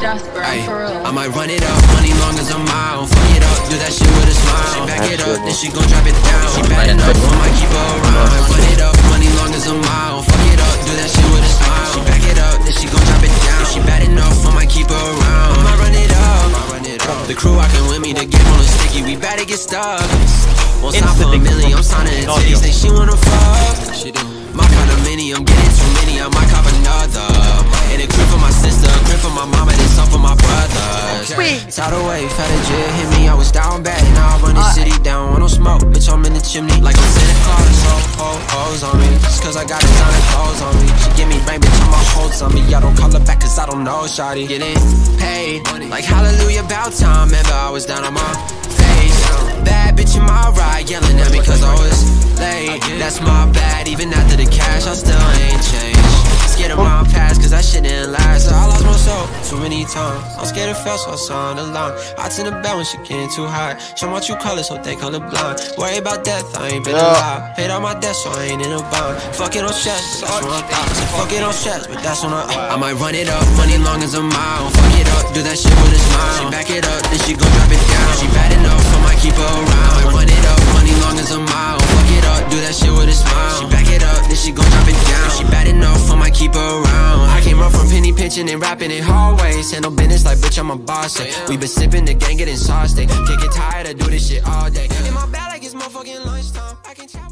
Jasper, I'm for real. I might run it up, money long as I'm out. Fuck it up, do that shit with a smile. She back it up, then she gon' drop it down. She bad enough, I might keep her around. I run it up, money long as I'm out. Fuck it up, do that shit with a smile. She back it up, then she gon' drop it down. She bad enough, I might keep her around. I might run it up. The crew rockin' with me, the game on the sticky. We bout to get stuck. Won't sign for a million, I'm signing the titties. Think she wanna fuck. My condominium, getting too many, I might cop another. And a crib for my sister, a crib for my mama, and some for my brothers. Tidal wave, had a jet hit me, I was down bad. Now I run this city down, want no smoke, bitch, I'm in the chimney. Like I'm Santa Claus, hoes on me. Just cause I got a ton of clothes on me. She give me rain, bitch, I'm my holds on me. I don't call her back cause I don't know, shawty. Getting paid, like hallelujah, about time. Remember I was down on my face. Bad bitch in my ride, yelling at me cause I was late. That's my bad, even after the cash, I still ain't changed. Scared of my past, cause that shit didn't last. I lost my soul too many times. I'm scared of fail, so I saw on the line. I turn the bell when she getting too high. Show my true colors, so they colorblind. Worry about death, I ain't been alive. Paid all my debts, so I ain't in a bond. Fuck it on stress, but that's on a thought. Fuck it on stress, but that's on a I might run it up, money long as a mile. Fuck it up, do that shit with a smile. She back it up, then she gon' drop it down. She bad enough, I might keep her around. I run it up, money long as a mile. Fuck it up, do that shit with a smile. She back it up, then she gon' drop it down. She bad enough, I might keep her around. I came up from penny pinching and rapping in hallways. Handle business like bitch, I'm a boss. We been sipping the gang, getting sauced. Can't get tired of do this shit all day. In my bag like it's motherfucking lunchtime. I can